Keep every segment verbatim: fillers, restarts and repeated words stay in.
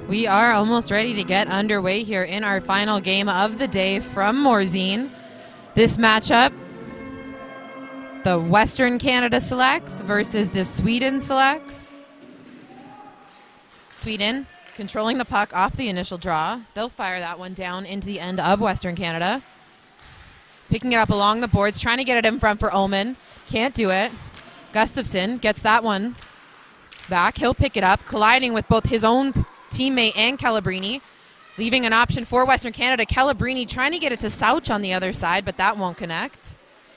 We are almost ready to get underway here in our final game of the day from Morzine. This matchup, the Western Canada Selects versus the Sweden Selects. Sweden controlling the puck off the initial draw. They'll fire that one down into the end of Western Canada. Picking it up along the boards, trying to get it in front for Ullman. Can't do it. Gustafson gets that one back. He'll pick it up, colliding with both his own teammate and Calabrini, leaving an option for Western Canada. Calabrini trying to get it to Sauch on the other side, but that won't connect.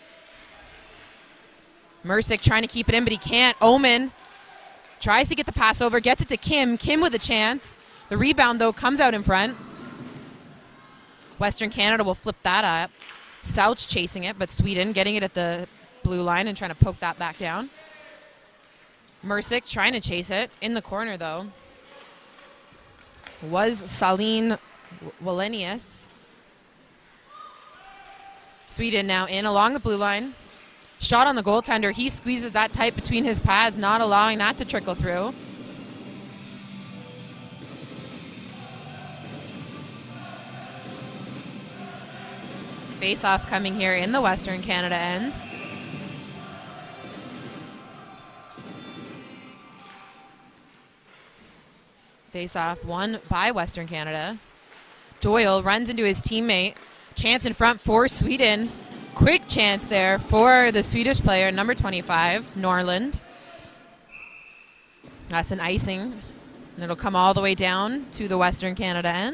Mercick trying to keep it in, but he can't. Omen tries to get the pass over, gets it to Kim. Kim with a chance. The rebound, though, comes out in front. Western Canada will flip that up. Sauch chasing it, but Sweden getting it at the blue line and trying to poke that back down. Mercick trying to chase it. In the corner, though, was Saline Wallenius. Sweden now in along the blue line. Shot on the goaltender. He squeezes that tight between his pads, not allowing that to trickle through. Face-off coming here in the Western Canada end. Face-off won by Western Canada. Doyle runs into his teammate. Chance in front for Sweden. Quick chance there for the Swedish player, number twenty-five, Norland. That's an icing. And it'll come all the way down to the Western Canada end.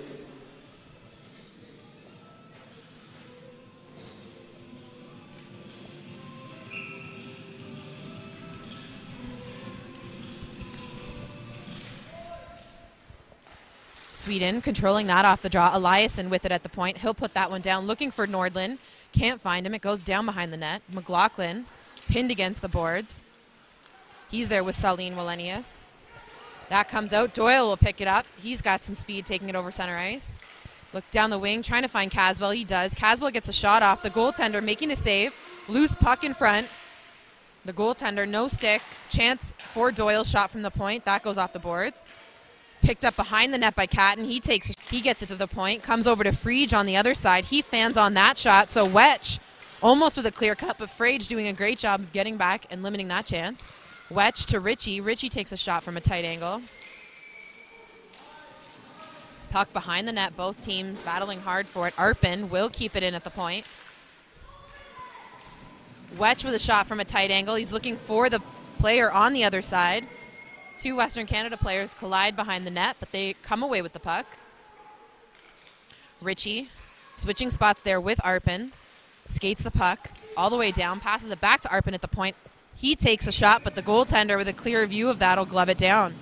Sweden controlling that off the draw. Eliasson with it at the point. He'll put that one down, looking for Nordlund. Can't find him. It goes down behind the net. McLaughlin pinned against the boards. He's there with Saline Wallenius. That comes out. Doyle will pick it up. He's got some speed, taking it over center ice. Look down the wing, trying to find Caswell. He does. Caswell gets a shot off. The goaltender making a save. Loose puck in front. The goaltender, no stick. Chance for Doyle, shot from the point. That goes off the boards. Picked up behind the net by Catton. He takes, he gets it to the point. Comes over to Frege on the other side. He fans on that shot. So Wetch almost with a clear cut, but Frege doing a great job of getting back and limiting that chance. Wetch to Ritchie. Ritchie takes a shot from a tight angle. Puck behind the net. Both teams battling hard for it. Arpin will keep it in at the point. Wetch with a shot from a tight angle. He's looking for the player on the other side. Two Western Canada players collide behind the net, but they come away with the puck. Ritchie switching spots there with Arpin. Skates the puck all the way down, passes it back to Arpin at the point. He takes a shot, but the goaltender with a clear view of that will glove it down.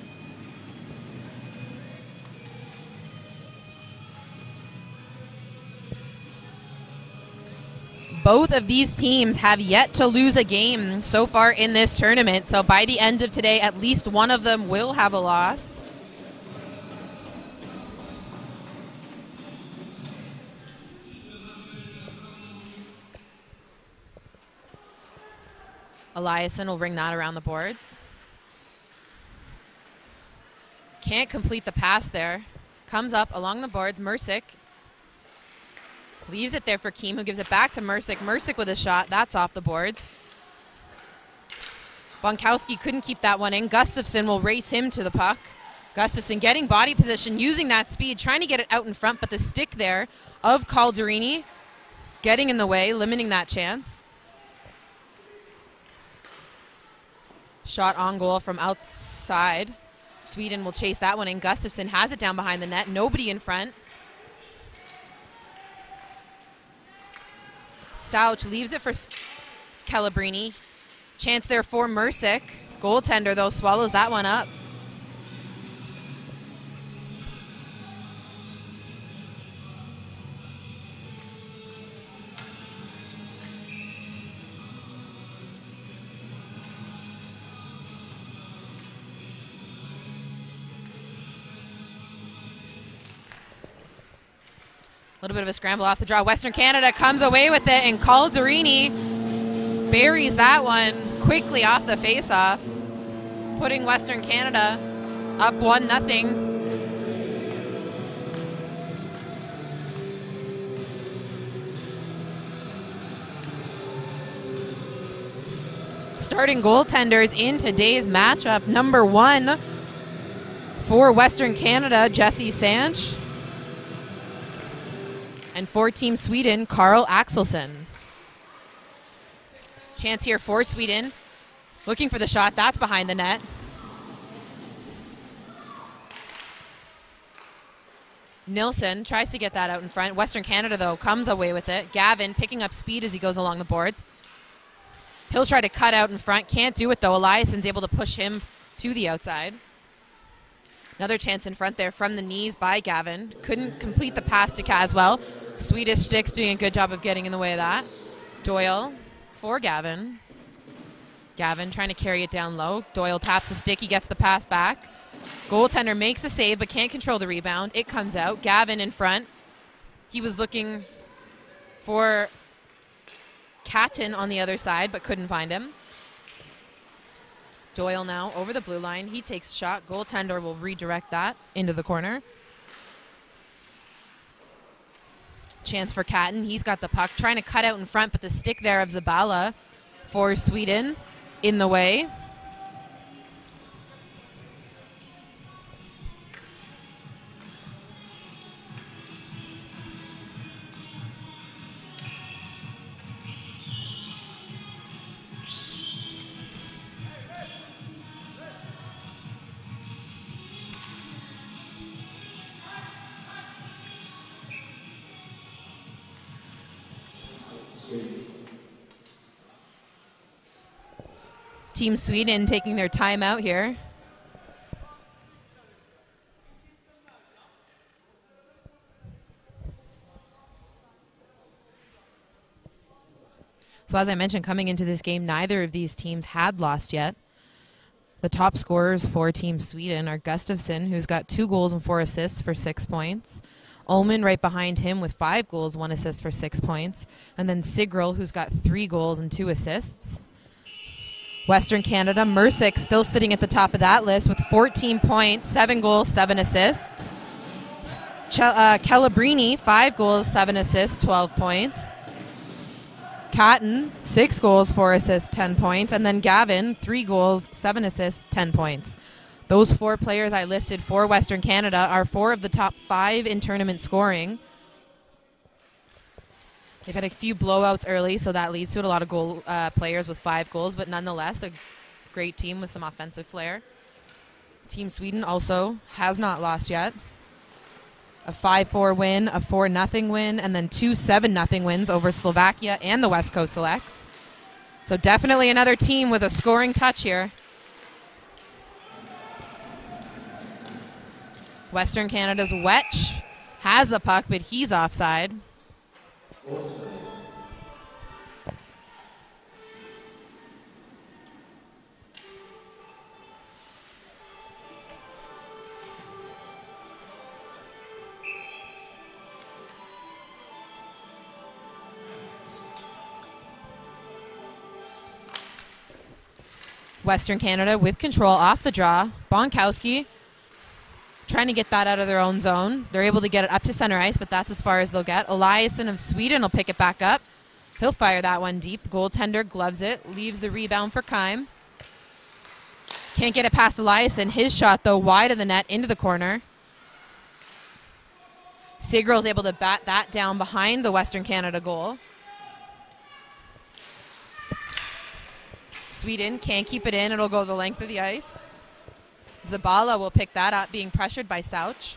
Both of these teams have yet to lose a game so far in this tournament. So by the end of today, at least one of them will have a loss. Eliasson will ring that around the boards. Can't complete the pass there. Comes up along the boards. Mercick leaves it there for Keem, who gives it back to Mercick. Mercick with a shot. That's off the boards. Bonkowski couldn't keep that one in. Gustafson will race him to the puck. Gustafson getting body position, using that speed, trying to get it out in front, but the stick there of Calderini getting in the way, limiting that chance. Shot on goal from outside. Sweden will chase that one in. Gustafson has it down behind the net. Nobody in front. Sauch leaves it for Calabrini. Chance there for Mercick. Goaltender, though, swallows that one up. A little bit of a scramble off the draw. Western Canada comes away with it, and Calderini buries that one quickly off the face-off, putting Western Canada up one nothing. starting goaltenders in today's matchup. Number one for Western Canada, Jesse Sanch. And for Team Sweden, Carl Axelsson. Chance here for Sweden. Looking for the shot. That's behind the net. Nilsson tries to get that out in front. Western Canada, though, comes away with it. Gavin picking up speed as he goes along the boards. He'll try to cut out in front. Can't do it, though. Eliasson's able to push him to the outside. Another chance in front there from the knees by Gavin. Couldn't complete the pass to Caswell. Swedish Sticks doing a good job of getting in the way of that. Doyle for Gavin. Gavin trying to carry it down low. Doyle taps the stick. He gets the pass back. Goaltender makes a save but can't control the rebound. It comes out. Gavin in front. He was looking for Catton on the other side but couldn't find him. Doyle now over the blue line. He takes a shot. Goaltender will redirect that into the corner. Chance for Catton. He's got the puck. Trying to cut out in front, but the stick there of Zabala for Sweden in the way. Team Sweden taking their time out here. So as I mentioned, coming into this game, neither of these teams had lost yet. The top scorers for Team Sweden are Gustafsson, who's got two goals and four assists for six points. Ullman right behind him with five goals, one assist for six points. And then Sigrel, who's got three goals and two assists. Western Canada, Mercick still sitting at the top of that list with fourteen points, seven goals, seven assists. Ch uh, Calabrini, five goals, seven assists, twelve points. Catton, six goals, four assists, ten points. And then Gavin, three goals, seven assists, ten points. Those four players I listed for Western Canada are four of the top five in tournament scoring. They've had a few blowouts early, so that leads to a lot of goal uh, players with five goals, but nonetheless, a great team with some offensive flair. Team Sweden also has not lost yet. A five four win, a four nothing win, and then two seven nothing wins over Slovakia and the West Coast Selects. So definitely another team with a scoring touch here. Western Canada's Wetch has the puck, but he's offside. Western Canada with control off the draw. Bonkowski trying to get that out of their own zone. They're able to get it up to center ice, but that's as far as they'll get. Eliasson of Sweden will pick it back up. He'll fire that one deep. Goaltender gloves it, leaves the rebound for Keim. Can't get it past Eliasson. His shot, though, wide of the net into the corner. Sigrel's able to bat that down behind the Western Canada goal. Sweden can't keep it in. It'll go the length of the ice. Zabala will pick that up, being pressured by Sauch.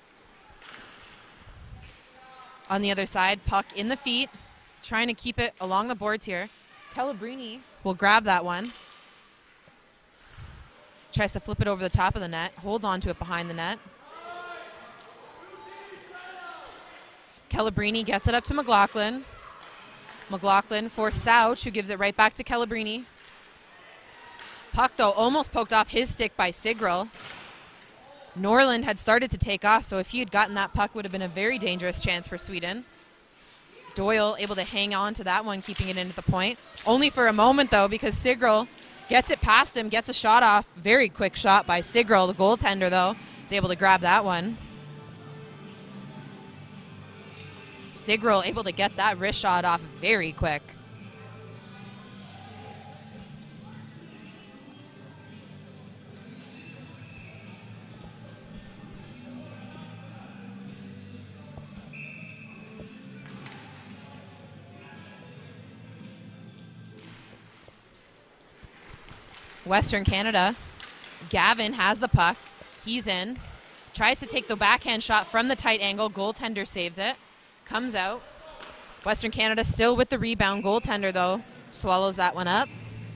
On the other side, puck in the feet, trying to keep it along the boards here. Calabrini will grab that one. Tries to flip it over the top of the net, holds on to it behind the net. Calabrini gets it up to McLaughlin. McLaughlin for Sauch, who gives it right back to Calabrini. Puck, though, almost poked off his stick by Sigrel. Norland had started to take off, so if he had gotten that puck, would have been a very dangerous chance for Sweden. Doyle able to hang on to that one, keeping it in at the point. Only for a moment, though, because Sigrel gets it past him, gets a shot off. Very quick shot by Sigrel. The goaltender, though, is able to grab that one. Sigrel able to get that wrist shot off very quick. Western Canada. Gavin has the puck. He's in. Tries to take the backhand shot from the tight angle. Goaltender saves it. Comes out. Western Canada still with the rebound. Goaltender, though, swallows that one up.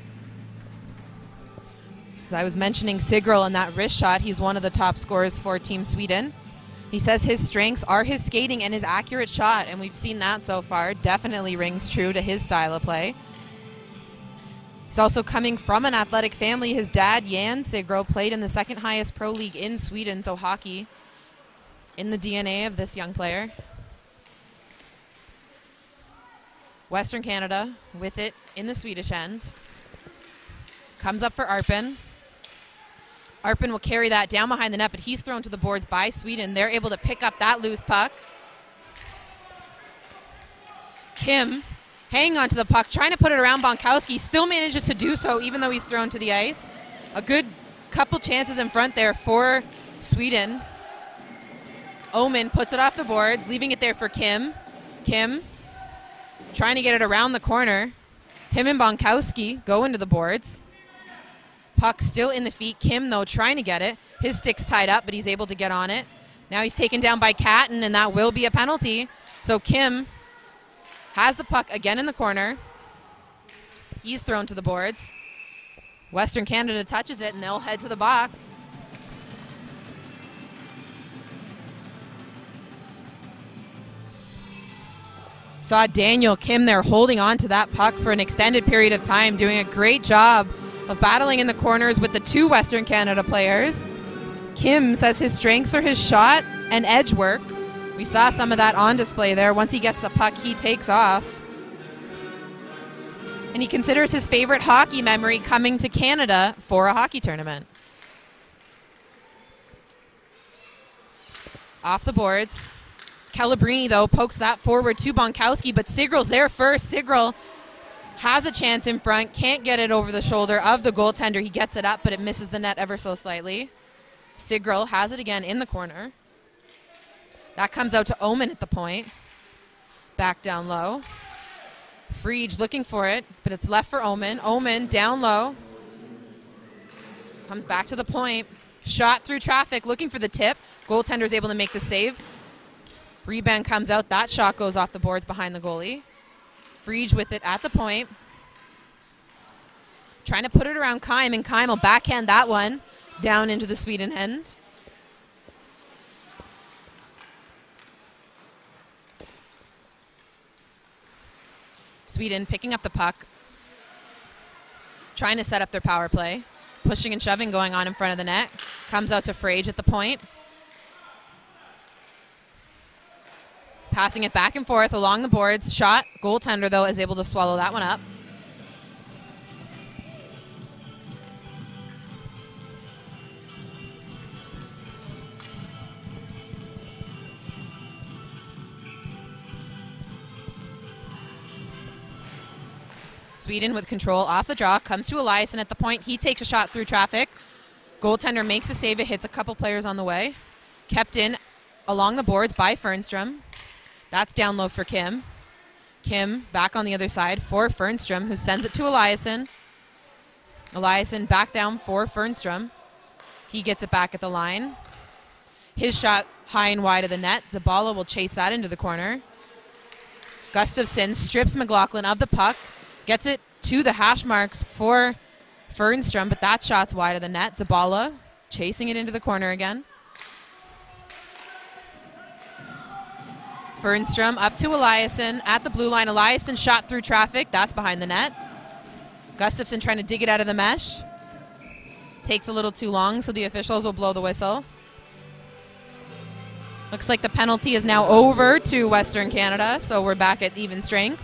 As I was mentioning Sigrel in that wrist shot, he's one of the top scorers for Team Sweden. He says his strengths are his skating and his accurate shot, and we've seen that so far. Definitely rings true to his style of play. He's also coming from an athletic family. His dad, Jan Sigrel, played in the second highest pro league in Sweden, so hockey in the D N A of this young player. Western Canada with it in the Swedish end. Comes up for Arpin. Arpin will carry that down behind the net, but he's thrown to the boards by Sweden. They're able to pick up that loose puck. Kim hanging on to the puck, trying to put it around Bonkowski, still manages to do so even though he's thrown to the ice. A good couple chances in front there for Sweden. Omen puts it off the boards, leaving it there for Kim. Kim trying to get it around the corner. Him and Bonkowski go into the boards. Puck still in the feet. Kim, though, trying to get it. His stick's tied up, but he's able to get on it. Now he's taken down by Catton, and that will be a penalty. So Kim has the puck again in the corner. He's thrown to the boards. Western Canada touches it, and they'll head to the box. Saw Daniel Kim there holding on to that puck for an extended period of time, doing a great job of battling in the corners with the two Western Canada players. Kim says his strengths are his shot and edge work. We saw some of that on display there. Once he gets the puck, he takes off. And he considers his favorite hockey memory coming to Canada for a hockey tournament. Off the boards. Calabrini, though, pokes that forward to Bonkowski, but Sigrel's there first. Sigrel has a chance in front, can't get it over the shoulder of the goaltender. He gets it up, but it misses the net ever so slightly. Sigrel has it again in the corner. That comes out to Omen at the point. Back down low. Friedge looking for it, but it's left for Omen. Omen down low. Comes back to the point. Shot through traffic, looking for the tip. Goaltender's able to make the save. Rebound comes out. That shot goes off the boards behind the goalie. Friedge with it at the point. Trying to put it around Keim, and Keim will backhand that one down into the Sweden end. Sweden picking up the puck. Trying to set up their power play. Pushing and shoving going on in front of the net. Comes out to Frage at the point. Passing it back and forth along the boards. Shot. Goaltender, though, is able to swallow that one up. Sweden with control off the draw. Comes to Eliasson at the point. He takes a shot through traffic. Goaltender makes a save. It hits a couple players on the way. Kept in along the boards by Fernstrom. That's down low for Kim. Kim back on the other side for Fernstrom, who sends it to Eliasson. Eliasson back down for Fernstrom. He gets it back at the line. His shot high and wide of the net. Zabala will chase that into the corner. Gustafsson strips McLaughlin of the puck. Gets it to the hash marks for Fernstrom, but that shot's wide of the net. Zabala chasing it into the corner again. Fernstrom up to Eliasson at the blue line. Eliasson shot through traffic. That's behind the net. Gustafsson trying to dig it out of the mesh. Takes a little too long, so the officials will blow the whistle. Looks like the penalty is now over to Western Canada, so we're back at even strength.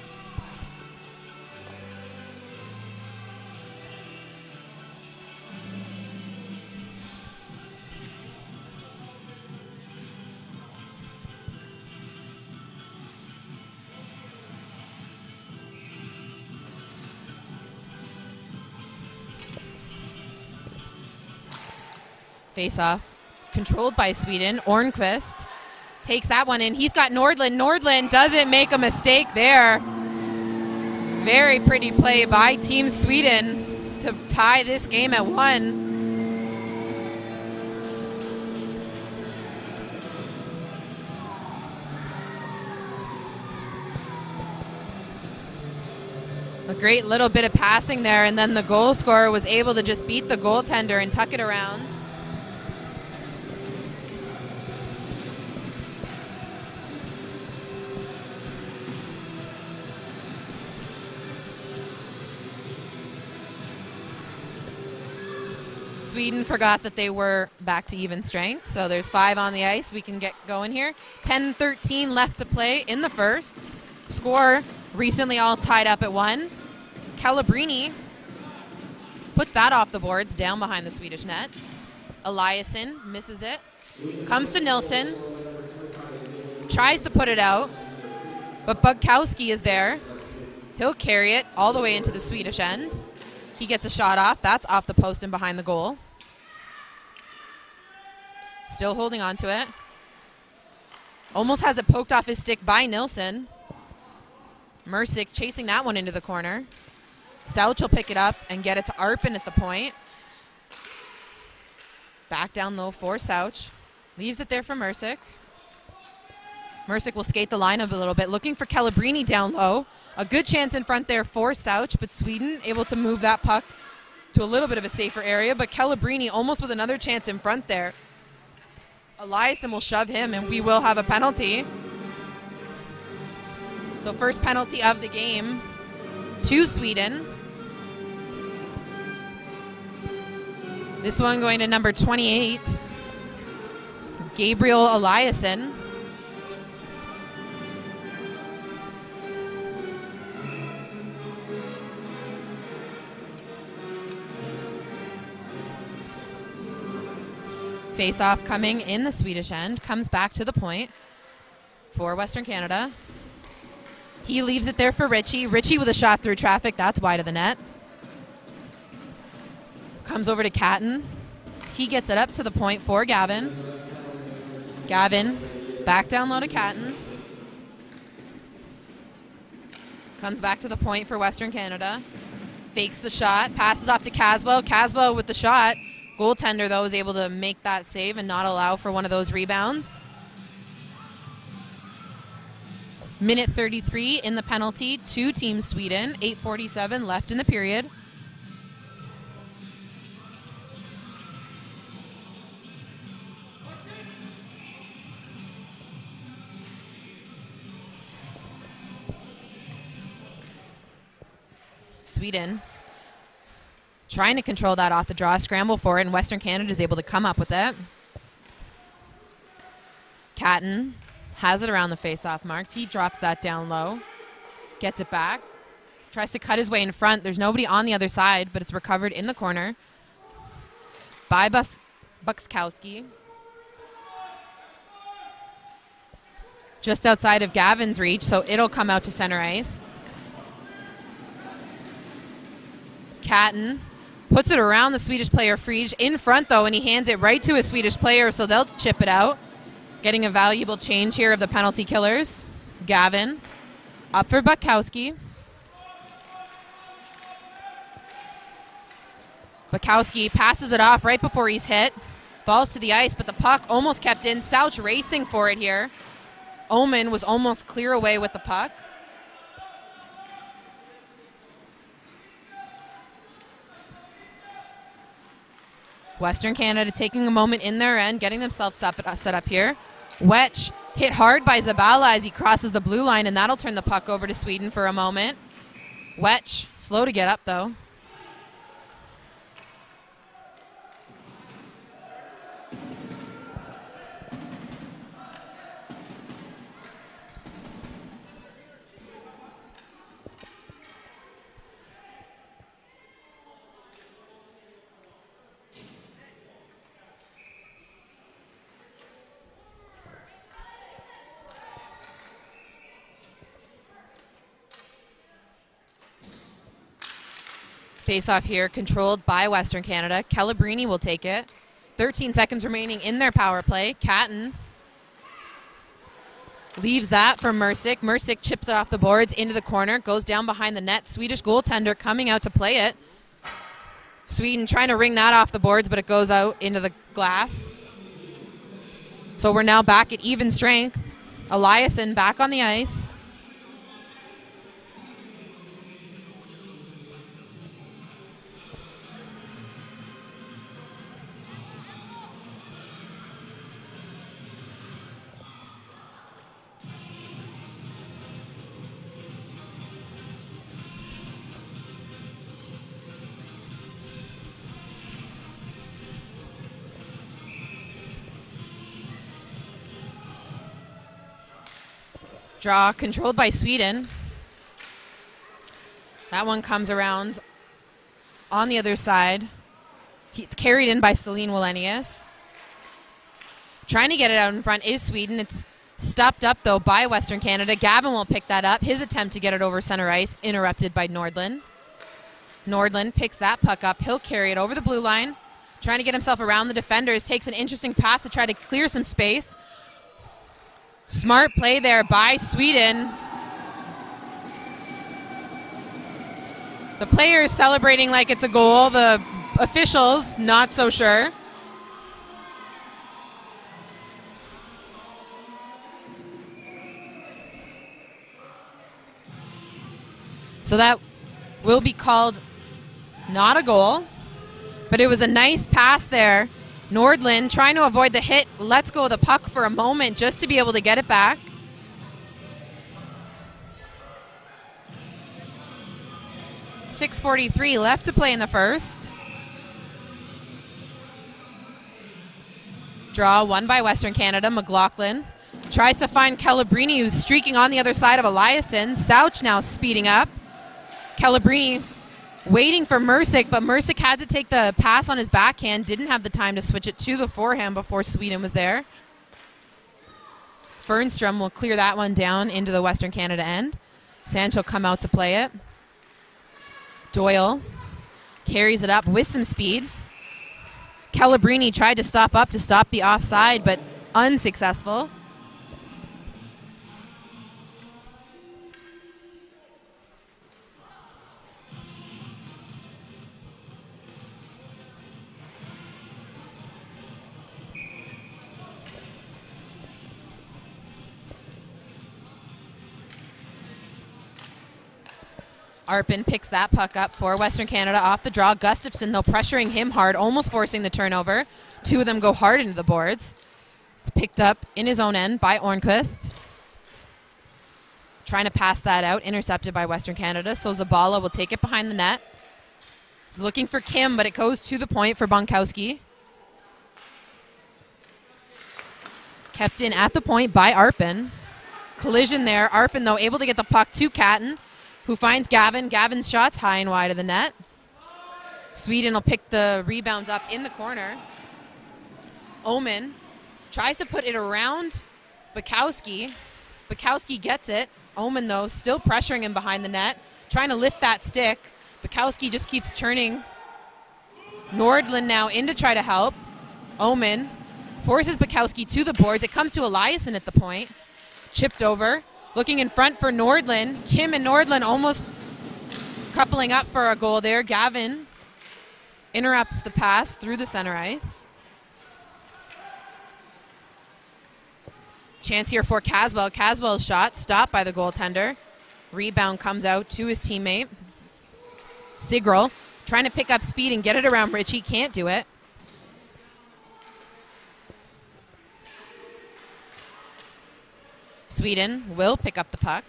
Face-off controlled by Sweden. Ornqvist takes that one in. He's got Nordlund. Nordlund doesn't make a mistake there. Very pretty play by Team Sweden to tie this game at one. A great little bit of passing there, and then the goal scorer was able to just beat the goaltender and tuck it around. Sweden forgot that they were back to even strength, so there's five on the ice. We can get going here. ten thirteen left to play in the first. Score recently all tied up at one. Calabrini puts that off the boards, down behind the Swedish net. Eliasson misses it. Comes to Nilsson. Tries to put it out, but Bugkowski is there. He'll carry it all the way into the Swedish end. He gets a shot off. That's off the post and behind the goal. Still holding on to it. Almost has it poked off his stick by Nilsson. Mercic chasing that one into the corner. Sauch will pick it up and get it to Arpin at the point. Back down low for Sauch. Leaves it there for Mercic. Mercic will skate the lineup a little bit, looking for Calabrini down low. A good chance in front there for Sauch, but Sweden able to move that puck to a little bit of a safer area, but Calabrini almost with another chance in front there. Eliasson will shove him, and we will have a penalty. So first penalty of the game to Sweden. This one going to number twenty-eight, Gabriel Eliasson. Face-off coming in the Swedish end. Comes back to the point for Western Canada. He leaves it there for Ritchie. Ritchie with a shot through traffic. That's wide of the net. Comes over to Catton. He gets it up to the point for Gavin. Gavin back down low to Catton. Comes back to the point for Western Canada. Fakes the shot. Passes off to Caswell. Caswell with the shot. Goaltender, though, was able to make that save and not allow for one of those rebounds. Minute thirty-three in the penalty to Team Sweden. eight forty-seven left in the period. Sweden trying to control that off the draw, scramble for it, and Western Canada is able to come up with it. Catton has it around the face-off marks. He drops that down low, gets it back, tries to cut his way in front. There's nobody on the other side, but it's recovered in the corner by Bus Bukskowski. Just outside of Gavin's reach, so it'll come out to center ice. Catton puts it around the Swedish player Friege in front, though, and he hands it right to a Swedish player, so they'll chip it out. Getting a valuable change here of the penalty killers. Gavin up for Bukowski. Bukowski passes it off right before he's hit. Falls to the ice, but the puck almost kept in. Sauch racing for it here. Omen was almost clear away with the puck. Western Canada taking a moment in their end, getting themselves set up here. Wetch hit hard by Zabala as he crosses the blue line, and that'll turn the puck over to Sweden for a moment. Wetch, slow to get up, though. Face-off here, controlled by Western Canada. Calabrini will take it. thirteen seconds remaining in their power play. Catton leaves that for Mercic. Mercic chips it off the boards into the corner, goes down behind the net. Swedish goaltender coming out to play it. Sweden trying to ring that off the boards, but it goes out into the glass. So we're now back at even strength. Eliasson back on the ice. Draw controlled by Sweden. That one comes around on the other side. It's carried in by Celine Wallenius. Trying to get it out in front is Sweden. It's stopped up, though, by Western Canada. Gavin will pick that up. His attempt to get it over center ice, interrupted by Nordlund. Nordlund picks that puck up. He'll carry it over the blue line. Trying to get himself around the defenders. Takes an interesting path to try to clear some space. Smart play there by Sweden. The players celebrating like it's a goal. The officials not so sure. So that will be called not a goal, but it was a nice pass there. Nordlund trying to avoid the hit, lets go of the puck for a moment just to be able to get it back. six forty-three left to play in the first. Draw won by Western Canada. McLaughlin tries to find Calabrini, who's streaking on the other side of Eliasson. Sauch now speeding up. Calabrini waiting for Mercick, but Mercick had to take the pass on his backhand, didn't have the time to switch it to the forehand before Sweden was there. Fernstrom will clear that one down into the Western Canada end. Sancho come out to play it. Doyle carries it up with some speed. Calabrini tried to stop up to stop the offside, but unsuccessful. Arpin picks that puck up for Western Canada off the draw. Gustafsson, though, pressuring him hard, almost forcing the turnover. Two of them go hard into the boards. It's picked up in his own end by Ornquist. Trying to pass that out, intercepted by Western Canada. So Zabala will take it behind the net. He's looking for Kim, but it goes to the point for Bonkowski. Kept in at the point by Arpin. Collision there. Arpin, though, able to get the puck to Catton, who finds Gavin. Gavin's shot's high and wide of the net. Sweden will pick the rebound up in the corner. Omen tries to put it around Bukowski. Bukowski gets it. Omen, though, still pressuring him behind the net, trying to lift that stick. Bukowski just keeps turning. Nordlund now in to try to help. Omen forces Bukowski to the boards. It comes to Eliasson at the point. Chipped over. Looking in front for Nordlund. Kim and Nordlund almost coupling up for a goal there. Gavin interrupts the pass through the center ice. Chance here for Caswell. Caswell's shot stopped by the goaltender. Rebound comes out to his teammate. Sigrel trying to pick up speed and get it around Ritchie. Can't do it. Sweden will pick up the puck.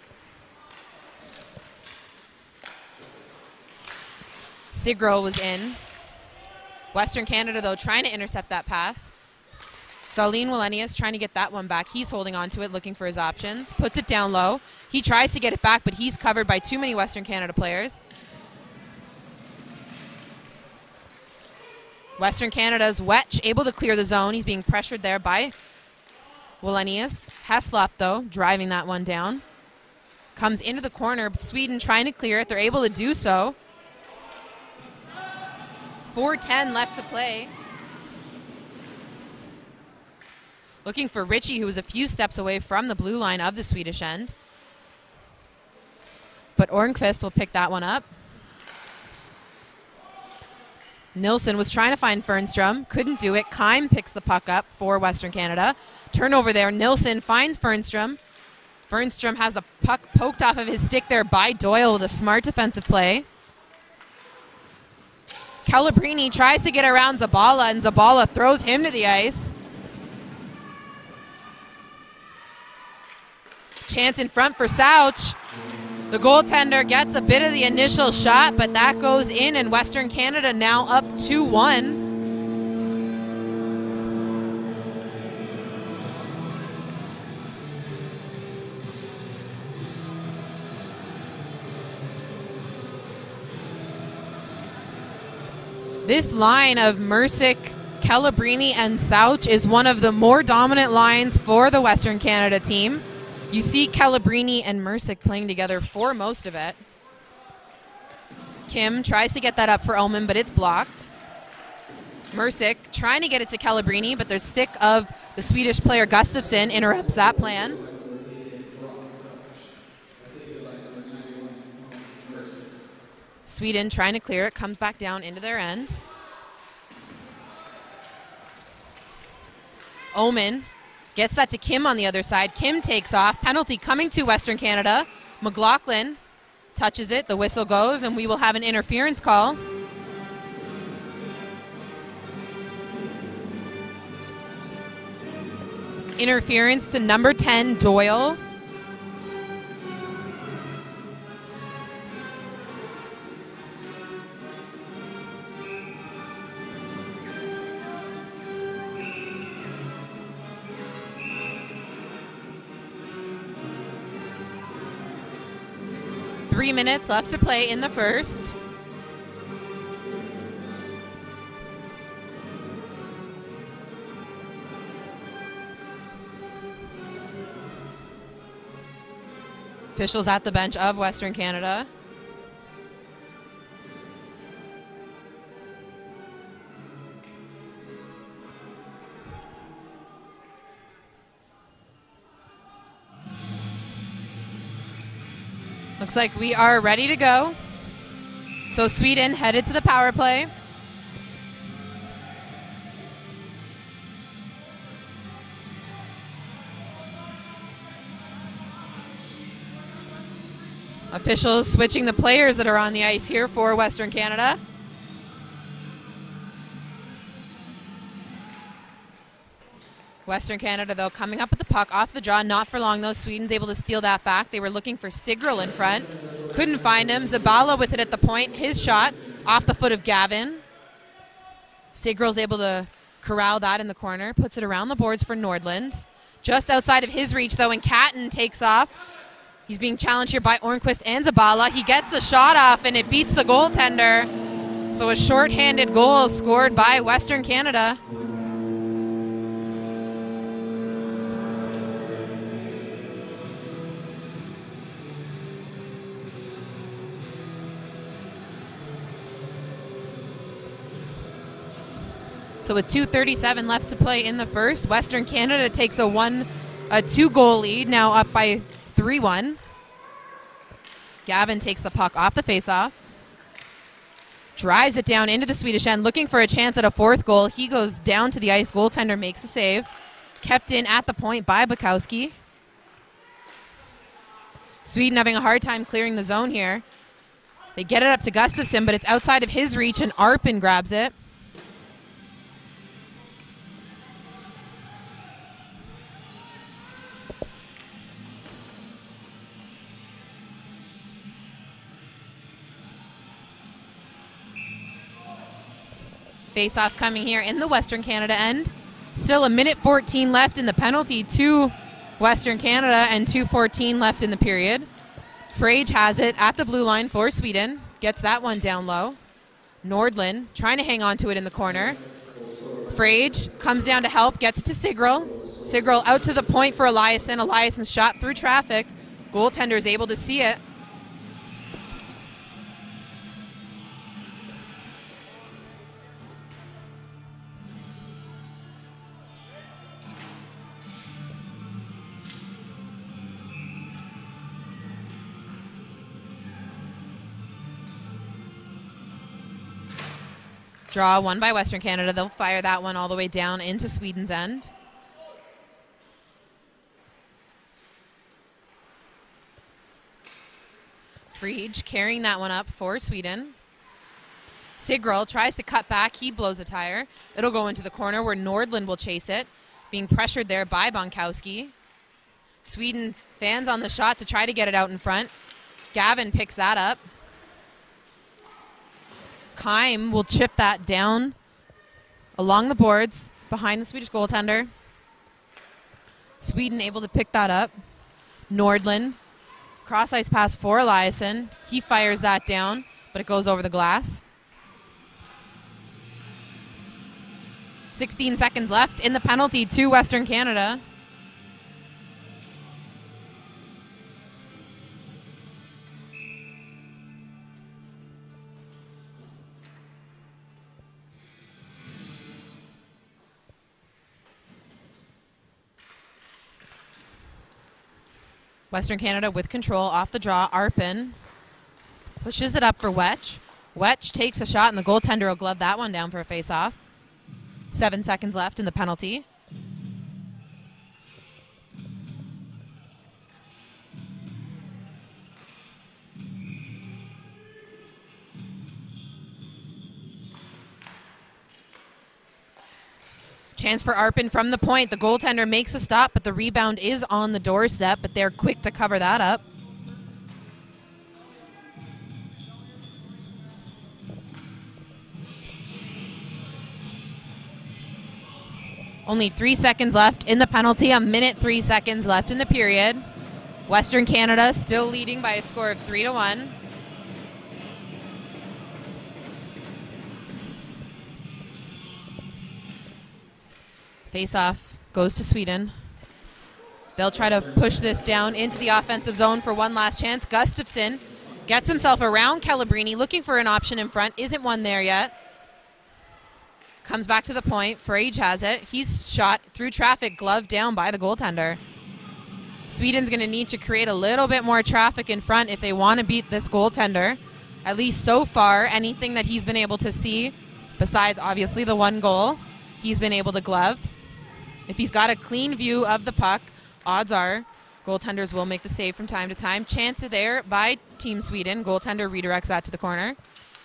Sigrel was in. Western Canada, though, trying to intercept that pass. Salim Wallenius trying to get that one back. He's holding on to it, looking for his options. Puts it down low. He tries to get it back, but he's covered by too many Western Canada players. Western Canada's Wetch able to clear the zone. He's being pressured there by Wallenius. Heslop, though, driving that one down. Comes into the corner, but Sweden trying to clear it. They're able to do so. four ten left to play. Looking for Ritchie, who was a few steps away from the blue line of the Swedish end. But Ornqvist will pick that one up. Nilsson was trying to find Fernstrom, couldn't do it. Kime picks the puck up for Western Canada. Turnover there. Nilsson finds Fernstrom. Fernstrom has the puck poked off of his stick there by Doyle with a smart defensive play. Calabrini tries to get around Zabala, and Zabala throws him to the ice. Chance in front for Sauch. The goaltender gets a bit of the initial shot, but that goes in, and Western Canada now up two one. This line of Mercick, Calabrini, and Sauch is one of the more dominant lines for the Western Canada team. You see Calabrini and Mercick playing together for most of it. Kim tries to get that up for Omen, but it's blocked. Mercick trying to get it to Calabrini, but the stick of the Swedish player Gustafsson interrupts that plan. Sweden trying to clear it, comes back down into their end. Omen gets that to Kim on the other side. Kim takes off. Penalty coming to Western Canada. McLaughlin touches it. The whistle goes, and we will have an interference call. Interference to number ten, Doyle. Three minutes left to play in the first. Officials at the bench of Western Canada. Looks like we are ready to go. So Sweden headed to the power play. Officials switching the players that are on the ice here for Western Canada. Western Canada, though, coming up with the puck off the draw. Not for long, though. Sweden's able to steal that back. They were looking for Sigrel in front. Couldn't find him. Zabala with it at the point. His shot off the foot of Gavin. Sigrel's able to corral that in the corner. Puts it around the boards for Nordland. Just outside of his reach, though, and Catton takes off. He's being challenged here by Ornquist and Zabala. He gets the shot off, and it beats the goaltender. So a shorthanded goal scored by Western Canada. So with two thirty-seven left to play in the first, Western Canada takes a one, a two-goal lead, now up by three one. Gavin takes the puck off the faceoff, drives it down into the Swedish end, looking for a chance at a fourth goal. He goes down to the ice. Goaltender makes a save. Kept in at the point by Bukowski. Sweden having a hard time clearing the zone here. They get it up to Gustafsson, but it's outside of his reach, and Arpin grabs it. Face-off coming here in the Western Canada end. Still a minute fourteen left in the penalty to Western Canada and two fourteen left in the period. Frage has it at the blue line for Sweden. Gets that one down low. Nordland trying to hang on to it in the corner. Frage comes down to help, gets it to Sigrel. Sigrel out to the point for Eliasson. Eliasson's shot through traffic. Goaltender is able to see it. Draw one by Western Canada. They'll fire that one all the way down into Sweden's end. Frege carrying that one up for Sweden. Sigrel tries to cut back. He blows a tire. It'll go into the corner where Nordlund will chase it, being pressured there by Bonkowski. Sweden fans on the shot to try to get it out in front. Gavin picks that up. Keim will chip that down along the boards behind the Swedish goaltender. Sweden able to pick that up. Nordlund. Cross ice pass for Eliasson. He fires that down, but it goes over the glass. sixteen seconds left in the penalty to Western Canada. Western Canada with control off the draw. Arpin pushes it up for Wetch. Wetch takes a shot, and the goaltender will glove that one down for a face-off. Seven seconds left in the penalty. Chance for Arpin from the point. The goaltender makes a stop, but the rebound is on the doorstep, but they're quick to cover that up. Only three seconds left in the penalty, a minute, three seconds left in the period. Western Canada still leading by a score of three to one. Face-off goes to Sweden. They'll try to push this down into the offensive zone for one last chance. Gustafsson gets himself around Calabrini, looking for an option in front. Isn't one there yet. Comes back to the point. Frege has it. He's shot through traffic, gloved down by the goaltender. Sweden's going to need to create a little bit more traffic in front if they want to beat this goaltender. At least so far, anything that he's been able to see, besides obviously the one goal, he's been able to glove. If he's got a clean view of the puck, odds are goaltenders will make the save from time to time. Chance there by Team Sweden. Goaltender redirects that to the corner.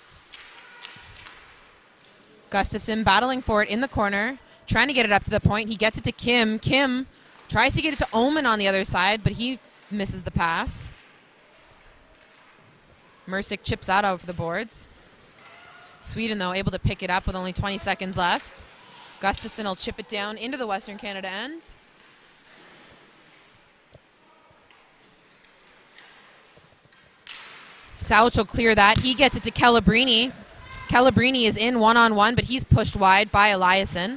Gustafsson battling for it in the corner, trying to get it up to the point. He gets it to Kim. Kim tries to get it to Omen on the other side, but he misses the pass. Mercic chips that over the boards. Sweden, though, able to pick it up with only twenty seconds left. Gustafsson will chip it down into the Western Canada end. Sauch will clear that. He gets it to Calabrini. Calabrini is in one-on-one, but he's pushed wide by Eliasson.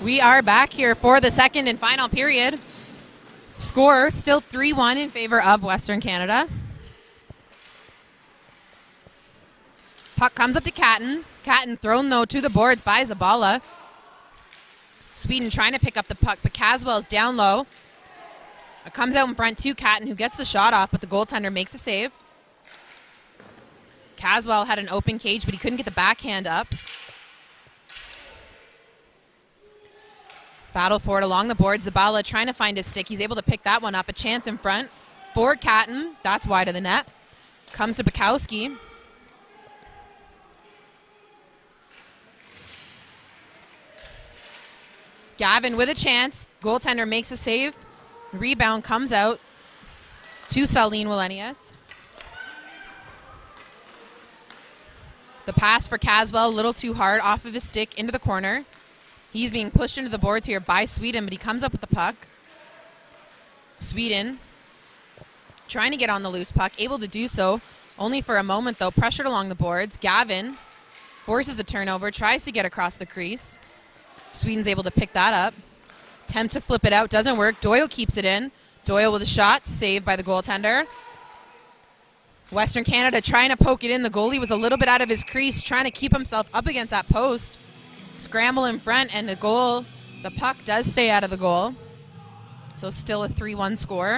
We are back here for the second and final period. Score still three one in favor of Western Canada. Puck comes up to Catton. Catton thrown, though, to the boards by Zabala. Sweden trying to pick up the puck, but Caswell's down low. It comes out in front to Catton, who gets the shot off, but the goaltender makes a save. Caswell had an open cage, but he couldn't get the backhand up. Battle for it along the board. Zabala trying to find his stick. He's able to pick that one up. A chance in front for Catton. That's wide of the net. Comes to Bukowski. Gavin with a chance. Goaltender makes a save. Rebound comes out to Saline Wallenius. The pass for Caswell, a little too hard off of his stick into the corner. He's being pushed into the boards here by Sweden, but he comes up with the puck. Sweden trying to get on the loose puck, able to do so only for a moment, though. Pressured along the boards. Gavin forces a turnover, tries to get across the crease. Sweden's able to pick that up. Attempt to flip it out, doesn't work. Doyle keeps it in. Doyle with a shot, saved by the goaltender. Western Canada trying to poke it in. The goalie was a little bit out of his crease, trying to keep himself up against that post. Scramble in front, and the goal, the puck does stay out of the goal. So still a three one score.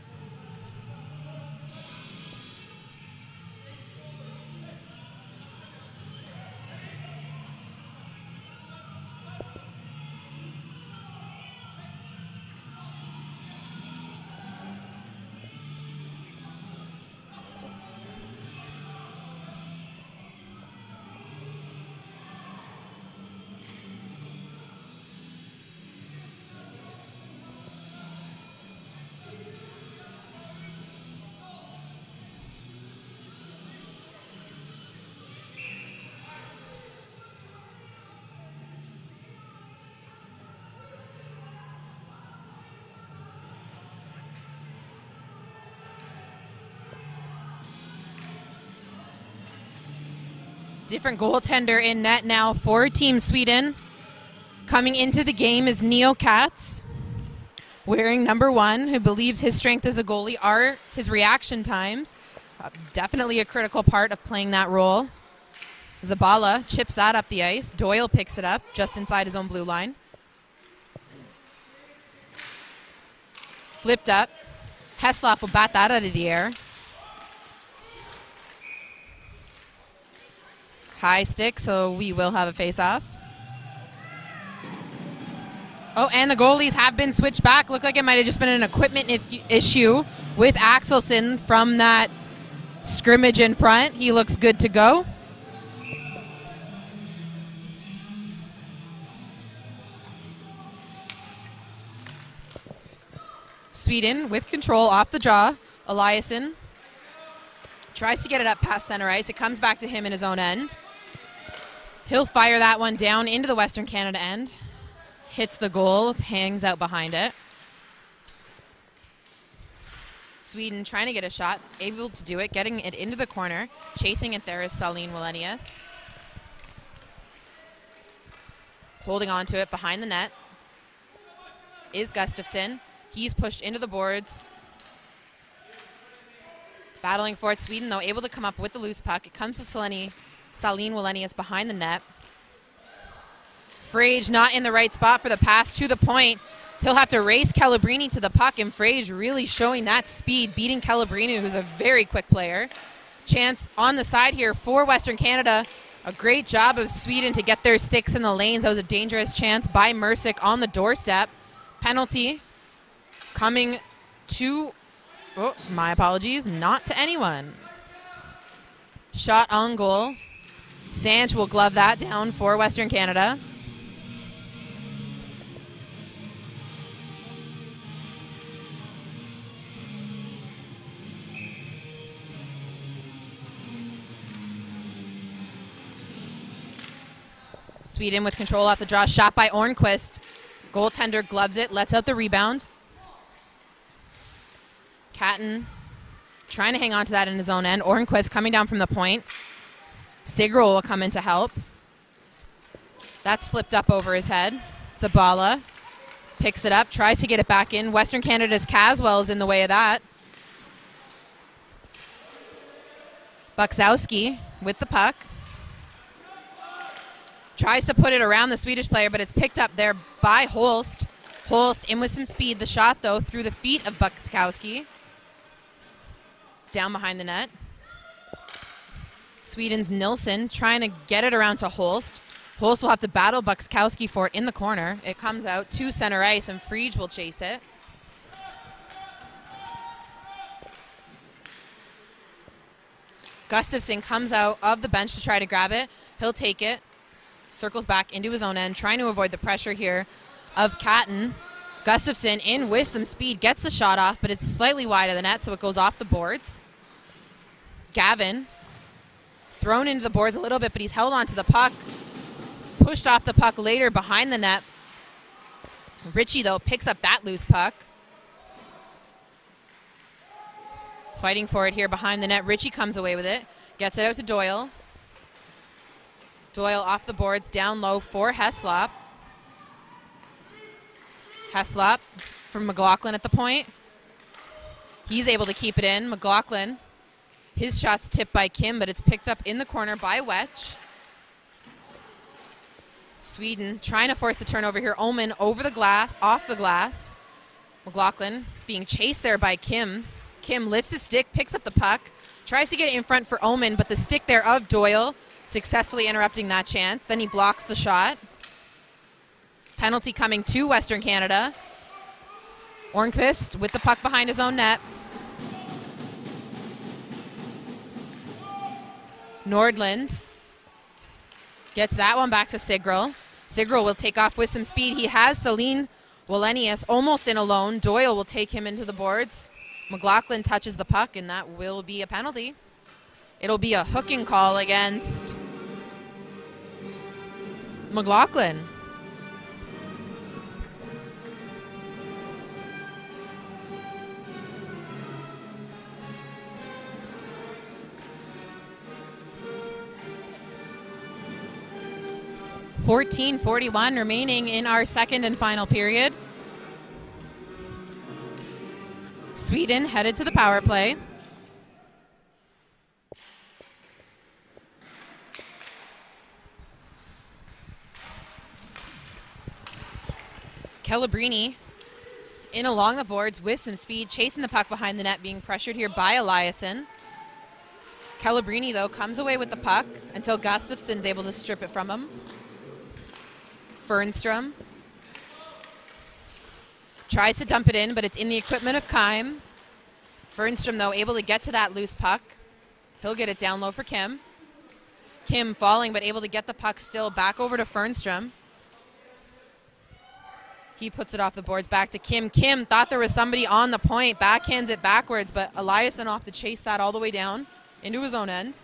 Different goaltender in net now for Team Sweden. Coming into the game is Neo Katz, wearing number one, who believes his strength as a goalie are his reaction times. Uh, definitely a critical part of playing that role. Zabala chips that up the ice. Doyle picks it up just inside his own blue line. Flipped up. Heslop will bat that out of the air. High stick, so we will have a face-off. Oh, and the goalies have been switched back. Looked like it might have just been an equipment issue with Axelson from that scrimmage in front. He looks good to go. Sweden with control off the draw. Eliasson tries to get it up past center ice. It comes back to him in his own end. He'll fire that one down into the Western Canada end. Hits the goal, hangs out behind it. Sweden trying to get a shot, able to do it, getting it into the corner. Chasing it there is Saline Wallenius. Holding on to it behind the net is Gustafsson. He's pushed into the boards. Battling for it, Sweden, though, able to come up with the loose puck. It comes to Saline, Saline Wallenius behind the net. Frage not in the right spot for the pass to the point. He'll have to race Calabrini to the puck, and Frage really showing that speed, beating Calabrini, who's a very quick player. Chance on the side here for Western Canada. A great job of Sweden to get their sticks in the lanes. That was a dangerous chance by Mercick on the doorstep. Penalty coming to... Oh, my apologies, not to anyone. Shot on goal. Sanch will glove that down for Western Canada. Sweden with control off the draw. Shot by Ornquist. Goaltender gloves it, lets out the rebound. Catton trying to hang on to that in his own end. Ornquist coming down from the point. Sigrel will come in to help. That's flipped up over his head. Zabala picks it up, tries to get it back in. Western Canada's Caswell is in the way of that. Buczkowski with the puck. Tries to put it around the Swedish player, but it's picked up there by Holst. Holst in with some speed. The shot, though, through the feet of Buczkowski. Down behind the net. Sweden's Nilsson trying to get it around to Holst. Holst will have to battle Buczkowski for it in the corner. It comes out to center ice, and Frege will chase it. Gustafsson comes out of the bench to try to grab it. He'll take it. Circles back into his own end, trying to avoid the pressure here of Catton. Gustafsson in with some speed, gets the shot off, but it's slightly wide of the net, so it goes off the boards. Gavin thrown into the boards a little bit, but he's held onto the puck. Pushed off the puck later behind the net. Ritchie, though, picks up that loose puck. Fighting for it here behind the net. Ritchie comes away with it. Gets it out to Doyle. Doyle off the boards, down low for Heslop. Heslop from McLaughlin at the point. He's able to keep it in. McLaughlin, his shot's tipped by Kim, but it's picked up in the corner by Wetch. Sweden trying to force the turnover here. Omen over the glass, off the glass. McLaughlin being chased there by Kim. Kim lifts his stick, picks up the puck, tries to get it in front for Omen, but the stick there of Doyle successfully interrupting that chance. Then he blocks the shot. Penalty coming to Western Canada. Ornqvist with the puck behind his own net. Nordland gets that one back to Sigrel. Sigrel will take off with some speed. He has Celine Wallenius almost in alone. Doyle will take him into the boards. McLaughlin touches the puck, and that will be a penalty. It'll be a hooking call against McLaughlin. fourteen forty-one remaining in our second and final period. Sweden headed to the power play. Calabrini in along the boards with some speed, chasing the puck behind the net, being pressured here by Eliasson. Calabrini, though, comes away with the puck until Gustafsson's able to strip it from him. Fernstrom tries to dump it in, but it's in the equipment of Keim. Fernstrom, though, able to get to that loose puck. He'll get it down low for Kim. Kim falling, but able to get the puck still back over to Fernstrom. He puts it off the boards back to Kim. Kim thought there was somebody on the point, backhands it backwards, but Eliasson off to chase that all the way down into his own end.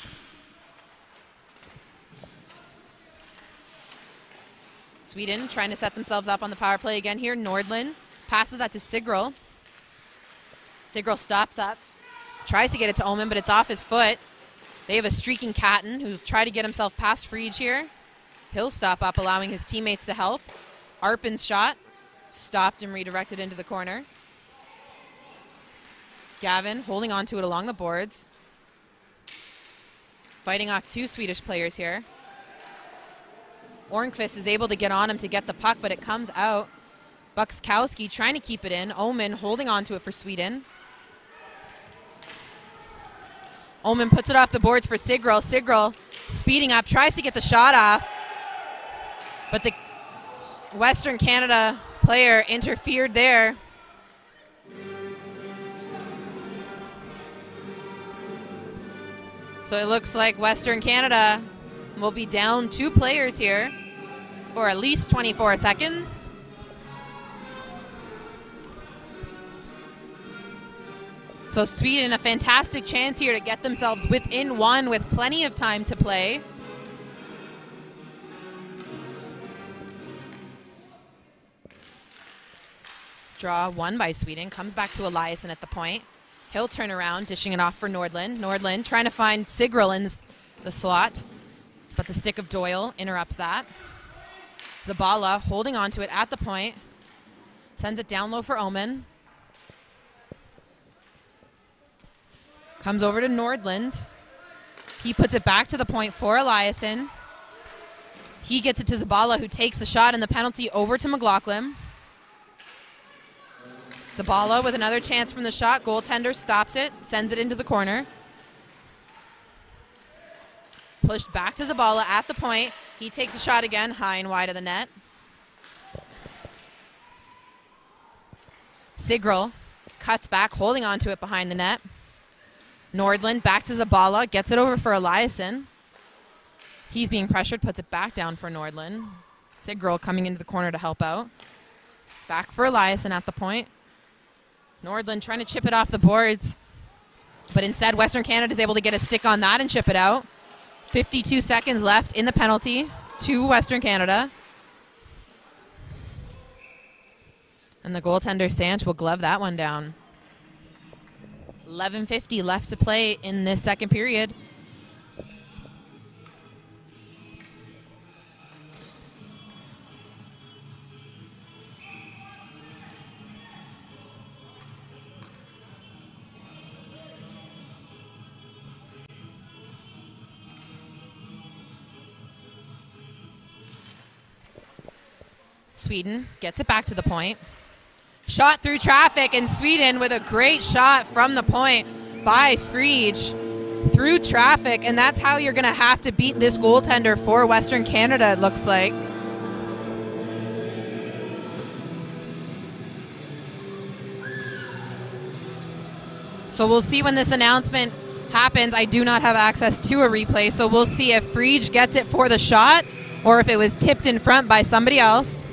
Sweden trying to set themselves up on the power play again here. Nordland passes that to Sigrel. Sigrel stops up, tries to get it to Omen, but it's off his foot. They have a streaking Catton who tried to get himself past Frege here. He'll stop up, allowing his teammates to help. Arpin's shot stopped and redirected into the corner. Gavin holding on to it along the boards. Fighting off two Swedish players here. Ornqvist is able to get on him to get the puck, but it comes out. Buczkowski trying to keep it in. Omen holding on to it for Sweden. Omen puts it off the boards for Sigrel. Sigrel speeding up, tries to get the shot off, but the Western Canada player interfered there. So it looks like Western Canada will be down two players here for at least twenty-four seconds. So Sweden, a fantastic chance here to get themselves within one with plenty of time to play. Draw one by Sweden, comes back to Eliasson at the point. He'll turn around, dishing it off for Nordland. Nordland trying to find Sigrel in the slot, but the stick of Doyle interrupts that. Zabala holding on to it at the point. Sends it down low for Omen. Comes over to Nordland. He puts it back to the point for Eliasson. He gets it to Zabala, who takes the shot and the penalty over to McLaughlin. Zabala with another chance from the shot. Goaltender stops it, sends it into the corner. Pushed back to Zabala at the point. He takes a shot again, high and wide of the net. Sigrel cuts back, holding on to it behind the net. Nordland back to Zabala, gets it over for Eliasson. He's being pressured, puts it back down for Nordland. Sigrel coming into the corner to help out. Back for Eliasson at the point. Nordland trying to chip it off the boards. But instead, Western Canada is able to get a stick on that and chip it out. fifty-two seconds left in the penalty to Western Canada. And the goaltender, Sanch, will glove that one down. eleven fifty left to play in this second period. Sweden gets it back to the point. Shot through traffic, and Sweden with a great shot from the point by Frege through traffic, and that's how you're going to have to beat this goaltender for Western Canada, it looks like. So we'll see when this announcement happens. I do not have access to a replay, so we'll see if Frege gets it for the shot or if it was tipped in front by somebody else.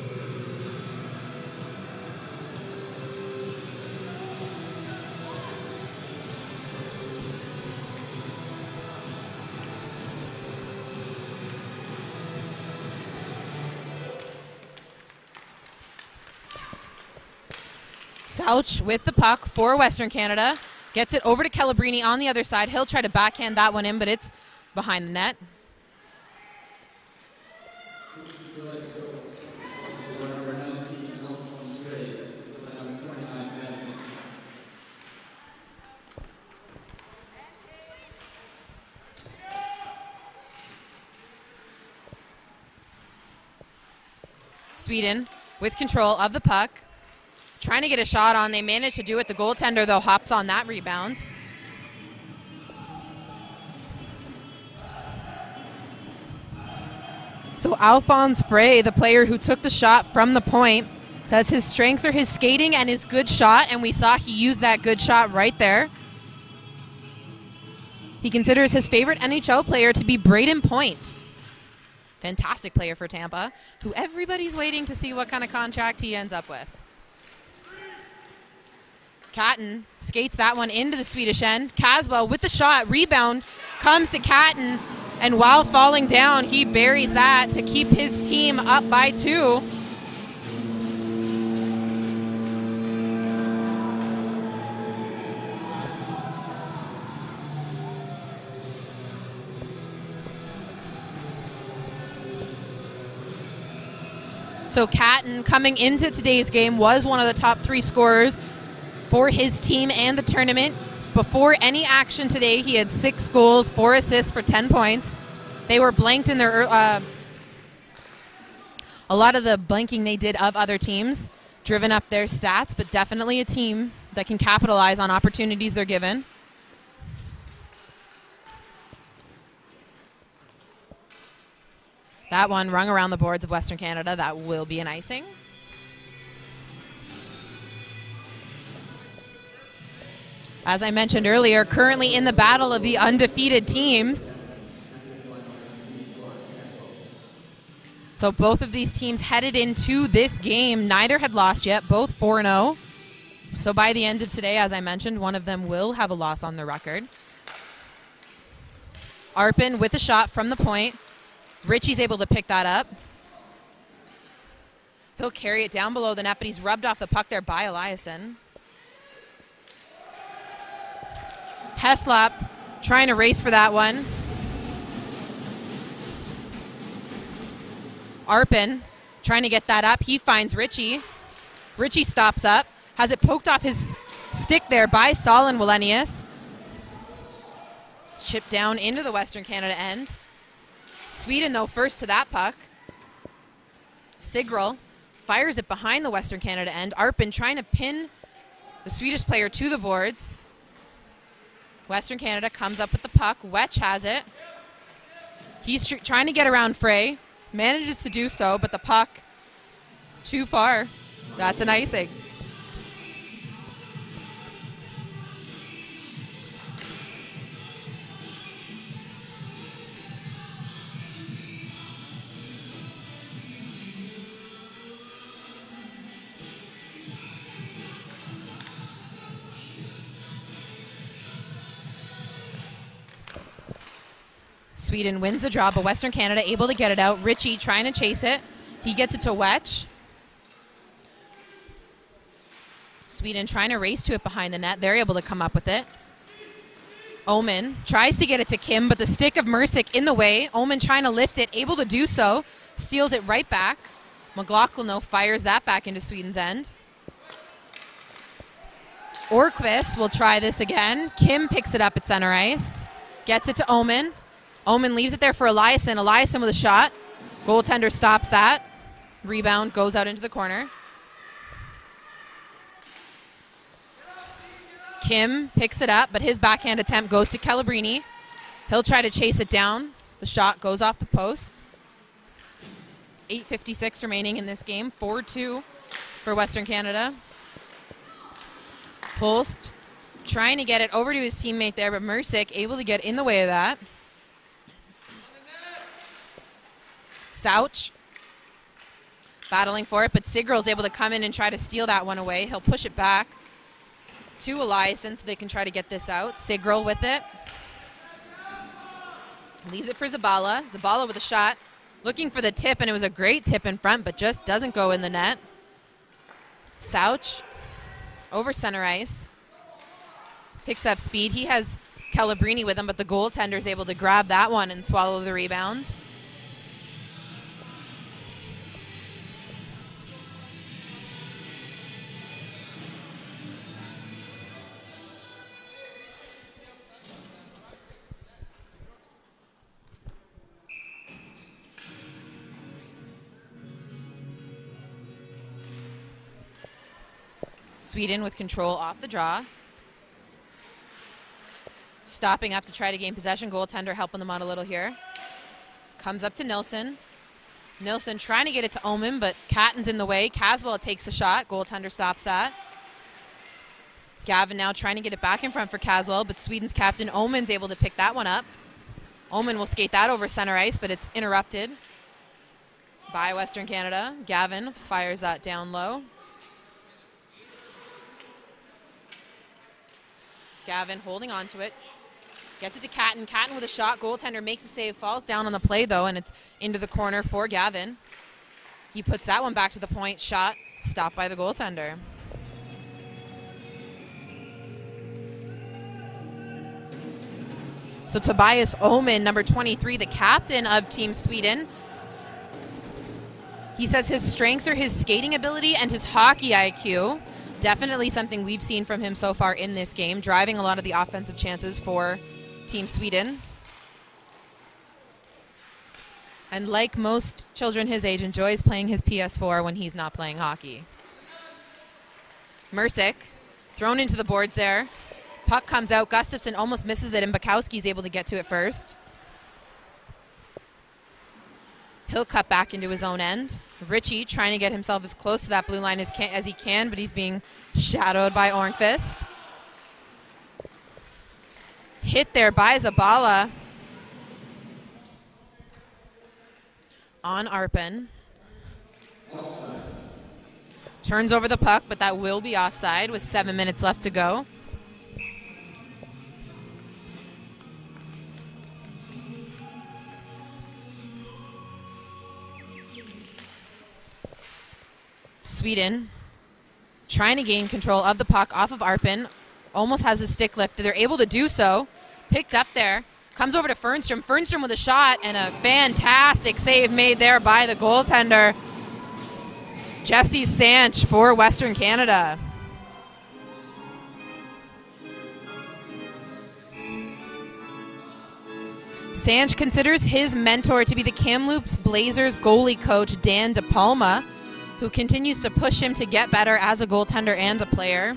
Souch with the puck for Western Canada. Gets it over to Calabrini on the other side. He'll try to backhand that one in, but it's behind the net. Sweden with control of the puck. Trying to get a shot on. They managed to do it. The goaltender, though, hops on that rebound. So Alphonse Frey, the player who took the shot from the point, says his strengths are his skating and his good shot, and we saw he used that good shot right there. He considers his favorite N H L player to be Braden Point. Fantastic player for Tampa, who everybody's waiting to see what kind of contract he ends up with. Catton skates that one into the Swedish end. Caswell with the shot. Rebound comes to Catton. And while falling down, he buries that to keep his team up by two. So Catton, coming into today's game, was one of the top three scorers for his team and the tournament. Before any action today, he had six goals, four assists for ten points. They were blanked in their, uh, a lot of the blanking they did of other teams, driven up their stats, but definitely a team that can capitalize on opportunities they're given. That one rung around the boards of Western Canada. That will be an icing. As I mentioned earlier, currently in the battle of the undefeated teams. So both of these teams headed into this game. Neither had lost yet, both four and oh. So by the end of today, as I mentioned, one of them will have a loss on their record. Arpin with a shot from the point. Ritchie's able to pick that up. He'll carry it down below the net, but he's rubbed off the puck there by Eliasson. Heslop trying to race for that one. Arpin trying to get that up. He finds Richie. Richie stops up. Has it poked off his stick there by Solon Wallenius. It's chipped down into the Western Canada end. Sweden, though, first to that puck. Sigrel fires it behind the Western Canada end. Arpin trying to pin the Swedish player to the boards. Western Canada comes up with the puck. Wetch has it. He's tr trying to get around Frey. Manages to do so, but the puck too far. That's an icing. Sweden wins the draw, but Western Canada able to get it out. Richie trying to chase it. He gets it to Wetch. Sweden trying to race to it behind the net. They're able to come up with it. Omen tries to get it to Kim, but the stick of Mercick in the way. Omen trying to lift it, able to do so. Steals it right back. McLaughlin, though, fires that back into Sweden's end. Orkvist will try this again. Kim picks it up at center ice. Gets it to Omen. Omen leaves it there for Eliason. Eliason with a shot. Goaltender stops that. Rebound goes out into the corner. Kim picks it up, but his backhand attempt goes to Calabrini. He'll try to chase it down. The shot goes off the post. eight fifty-six remaining in this game. four two for Western Canada. Holst trying to get it over to his teammate there, but Mercick able to get in the way of that. Sauch battling for it, but Sigrel's able to come in and try to steal that one away. He'll push it back to Eliason so they can try to get this out. Sigrel with it. Leaves it for Zabala. Zabala with a shot. Looking for the tip, and it was a great tip in front, but just doesn't go in the net. Sauch over center ice. Picks up speed. He has Calabrini with him, but the goaltender's able to grab that one and swallow the rebound. Sweden with control off the draw. Stopping up to try to gain possession. Goaltender helping them out a little here. Comes up to Nilsson. Nilsson trying to get it to Omen, but Catton's in the way. Caswell takes a shot. Goaltender stops that. Gavin now trying to get it back in front for Caswell, but Sweden's captain Omen's able to pick that one up. Omen will skate that over center ice, but it's interrupted by Western Canada. Gavin fires that down low. Gavin holding on to it. Gets it to Catton. Catton with a shot. Goaltender makes a save. Falls down on the play, though, and it's into the corner for Gavin. He puts that one back to the point. Shot stopped by the goaltender. So Tobias Omen, number twenty-three, the captain of Team Sweden. He says his strengths are his skating ability and his hockey I Q. Definitely something we've seen from him so far in this game, driving a lot of the offensive chances for Team Sweden. And like most children his age, enjoys playing his P S four when he's not playing hockey. Mercick thrown into the boards there. Puck comes out. Gustafsson almost misses it, and Bukowski's able to get to it first. He'll cut back into his own end. Richie trying to get himself as close to that blue line as, can, as he can, but he's being shadowed by Ornqvist. Hit there by Zabala on Arpin. Turns over the puck, but that will be offside with seven minutes left to go. Sweden trying to gain control of the puck off of Arpin. Almost has his stick lifted. They're able to do so. Picked up there. Comes over to Fernstrom. Fernstrom with a shot and a fantastic save made there by the goaltender, Jesse Sanch for Western Canada. Sanch considers his mentor to be the Kamloops Blazers goalie coach, Dan DePalma, who continues to push him to get better as a goaltender and a player.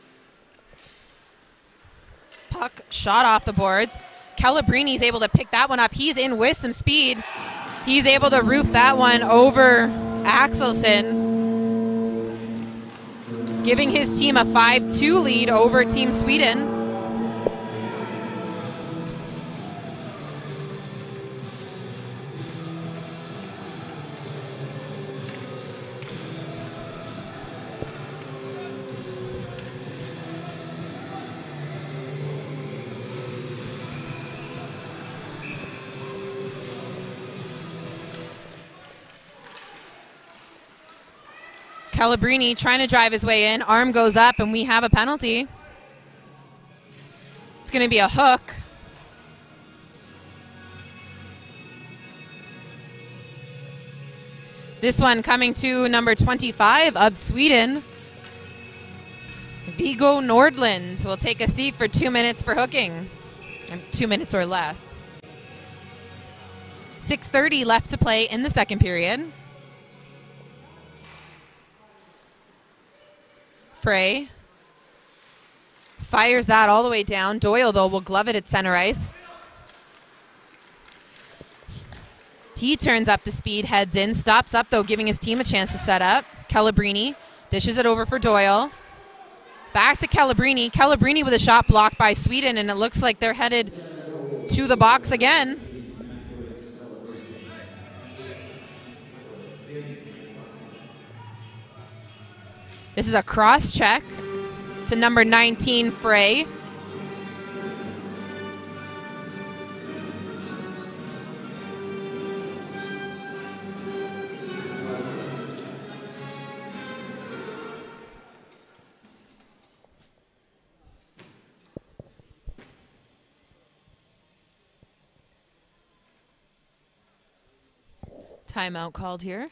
Puck shot off the boards. Calabrini's able to pick that one up. He's in with some speed. He's able to roof that one over Axelson, giving his team a five two lead over Team Sweden. Calabrini trying to drive his way in. Arm goes up, and we have a penalty. It's going to be a hook. This one coming to number twenty-five of Sweden, Viggo Nordlund will take a seat for two minutes for hooking. Two minutes or less. six thirty left to play in the second period. Frey fires that all the way down. Doyle, though, will glove it at center ice. He turns up the speed, heads in, stops up, though, giving his team a chance to set up. Calabrini dishes it over for Doyle. Back to Calabrini. Calabrini with a shot blocked by Sweden, and it looks like they're headed to the box again. This is a cross check to number nineteen, Frey. Timeout called here.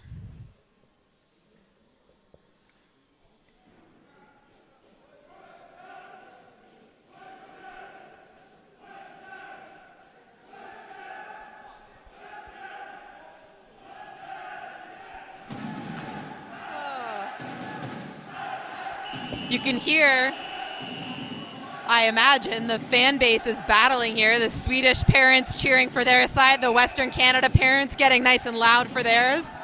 You can hear, I imagine, the fan base is battling here. The Swedish parents cheering for their side, the Western Canada parents getting nice and loud for theirs.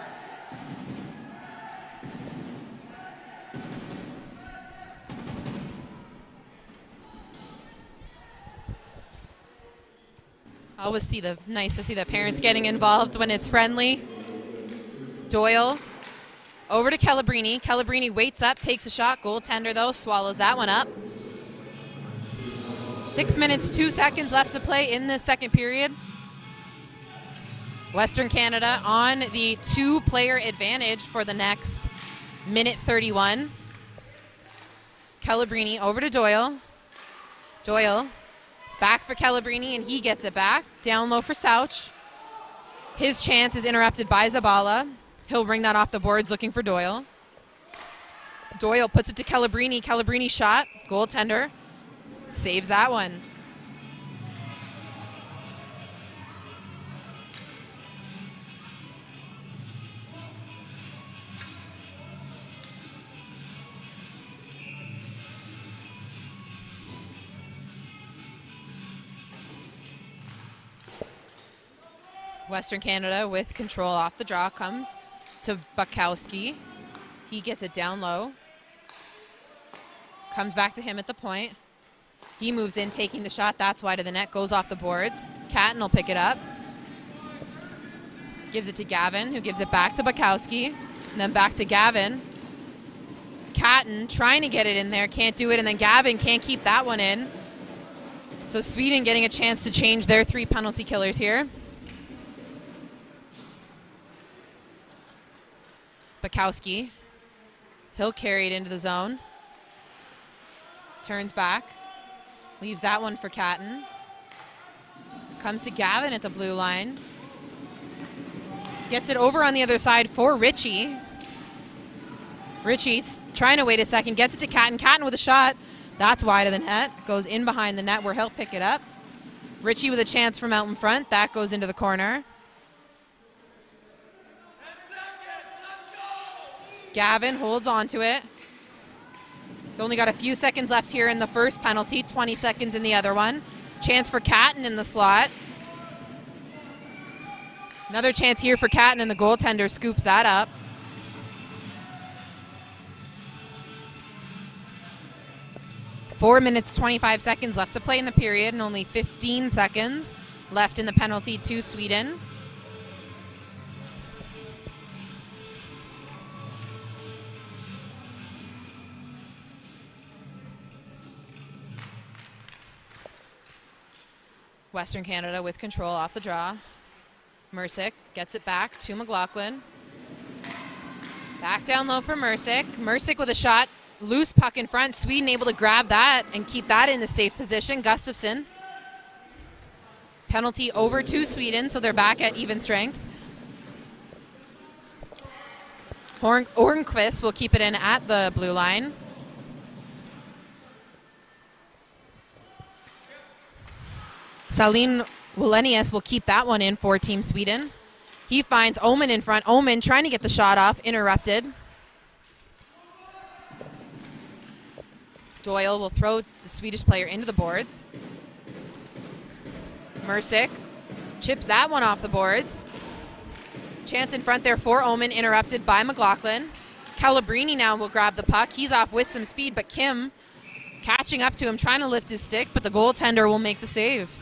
I always see the nice to see the parents getting involved when it's friendly. Doyle over to Calabrini. Calabrini waits up, takes a shot. Goaltender, though, swallows that one up. Six minutes, two seconds left to play in this second period. Western Canada on the two-player advantage for the next minute thirty-one. Calabrini over to Doyle. Doyle back for Calabrini, and he gets it back. Down low for Sauch. His chance is interrupted by Zabala. He'll ring that off the boards looking for Doyle. Doyle puts it to Calabrini. Calabrini shot. Goaltender saves that one. Western Canada with control off the draw comes to Bukowski. He gets it down low. Comes back to him at the point. He moves in, taking the shot. That's wide of the net. Goes off the boards. Catton will pick it up. Gives it to Gavin, who gives it back to Bukowski. And then back to Gavin. Catton trying to get it in there. Can't do it. And then Gavin can't keep that one in. So Sweden getting a chance to change their three penalty killers here. Bukowski. He'll carry it into the zone. Turns back. Leaves that one for Catton. Comes to Gavin at the blue line. Gets it over on the other side for Richie. Richie's trying to wait a second. Gets it to Catton. Catton with a shot. That's wide of the net. Goes in behind the net where he'll pick it up. Richie with a chance from out in front. That goes into the corner. Gavin holds on to it. He's only got a few seconds left here in the first penalty. twenty seconds in the other one. Chance for Catton in the slot. Another chance here for Catton, and the goaltender scoops that up. Four minutes, twenty-five seconds left to play in the period, and only fifteen seconds left in the penalty to Sweden. Western Canada with control off the draw. Mercick gets it back to McLaughlin. Back down low for Mercick. Mercick with a shot. Loose puck in front. Sweden able to grab that and keep that in the safe position. Gustafsson. Penalty over to Sweden, so they're back at even strength. Horn Ornqvist will keep it in at the blue line. Salim Wallenius will keep that one in for Team Sweden. He finds Oman in front. Oman trying to get the shot off, interrupted. Doyle will throw the Swedish player into the boards. Mercick chips that one off the boards. Chance in front there for Oman, interrupted by McLaughlin. Calabrini now will grab the puck. He's off with some speed, but Kim catching up to him, trying to lift his stick, but the goaltender will make the save.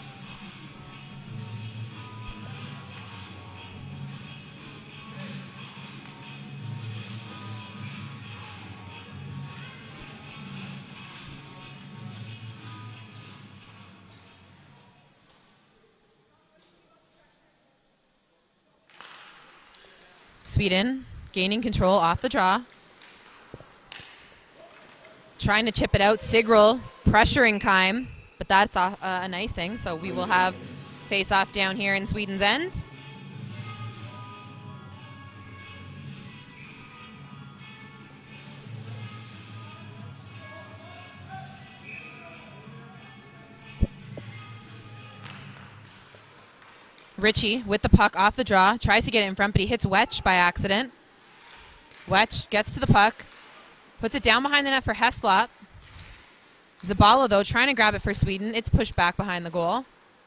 Sweden gaining control off the draw. Trying to chip it out. Sigrel pressuring Keim, but that's a, a nice thing. So we will have face-off down here in Sweden's end. Richie with the puck off the draw, tries to get it in front, but he hits Wetch by accident. Wetch gets to the puck, puts it down behind the net for Heslop. Zabala, though, trying to grab it for Sweden. It's pushed back behind the goal.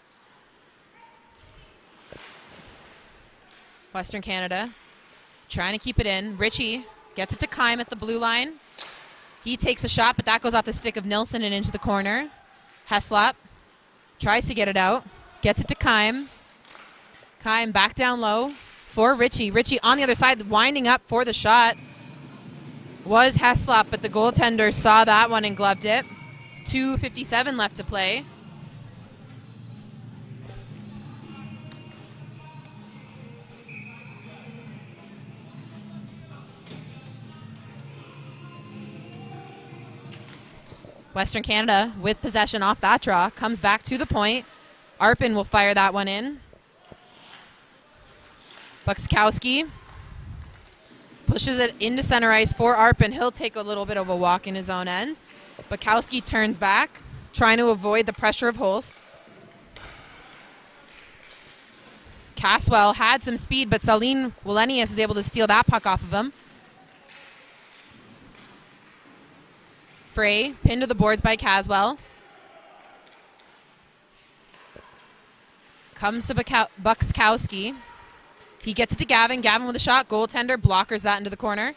Western Canada trying to keep it in. Richie gets it to Keim at the blue line. He takes a shot, but that goes off the stick of Nilsson and into the corner. Heslop tries to get it out, gets it to Keim. Keim back down low for Richie. Richie on the other side, winding up for the shot was Heslop, but the goaltender saw that one and gloved it. two fifty-seven left to play. Western Canada with possession off that draw, comes back to the point. Arpin will fire that one in. Buxkowski pushes it into center ice for Arpin. He'll take a little bit of a walk in his own end. Buxkowski turns back, trying to avoid the pressure of Holst. Caswell had some speed, but Salim Wallenius is able to steal that puck off of him. Frey pinned to the boards by Caswell. Comes to Buxkowski. He gets it to Gavin. Gavin with a shot. Goaltender blockers that into the corner.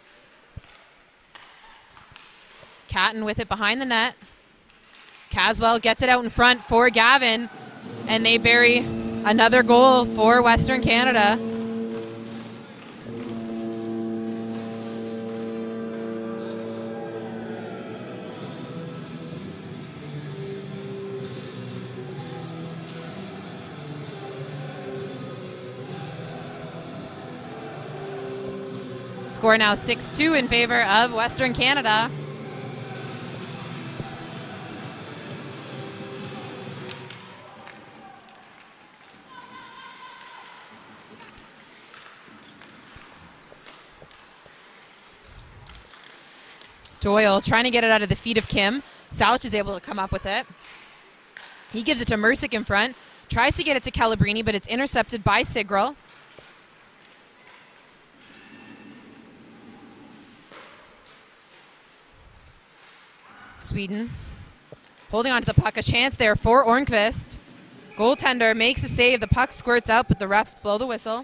Catton with it behind the net. Caswell gets it out in front for Gavin. And they bury another goal for Western Canada. Score now six two in favor of Western Canada. Doyle trying to get it out of the feet of Kim. Sauch is able to come up with it. He gives it to Mercic in front. Tries to get it to Calabrini, but it's intercepted by Sigrel. Sweden holding on to the puck. A chance there for Ornqvist. Goaltender makes a save. The puck squirts out, but the refs blow the whistle.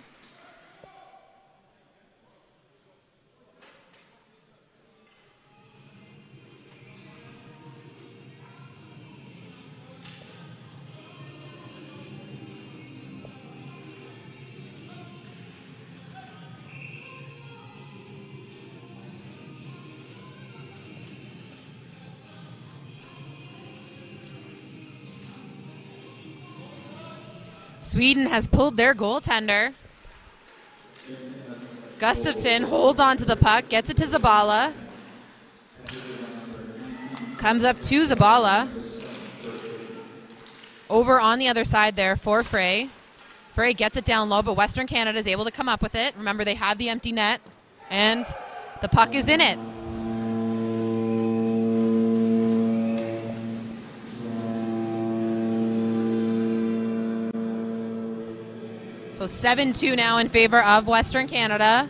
Sweden has pulled their goaltender. Gustafsson holds on to the puck, gets it to Zabala. Comes up to Zabala. Over on the other side there for Frey. Frey gets it down low, but Western Canada is able to come up with it. Remember, they have the empty net, and the puck is in it. So seven two now in favor of Western Canada.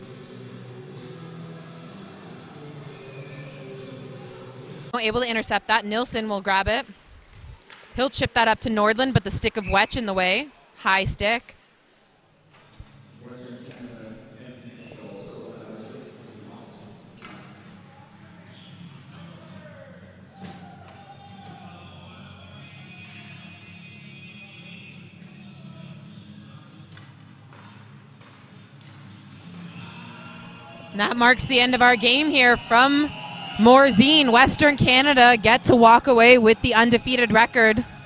Able to intercept that. Nilsson will grab it. He'll chip that up to Nordlund, but the stick of Wetch in the way. High stick. And that marks the end of our game here from Morzine. Western Canada get to walk away with the undefeated record.